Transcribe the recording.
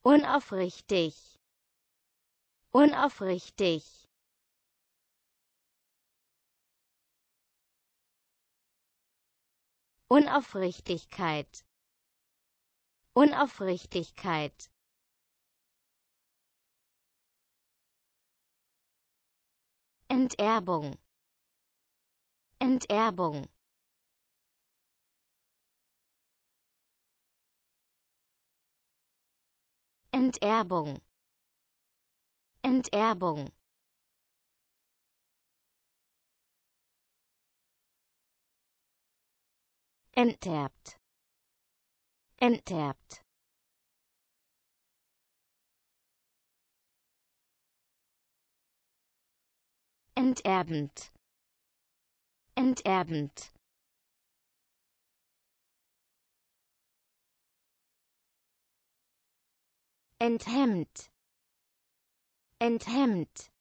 unaufrichtig, unaufrichtig, Unaufrichtigkeit, Unaufrichtigkeit, Enterbung, Enterbung, Enterbung, Enterbung, enterbt, enterbt, enterbend, enterbend, enthemmt, enthemmt,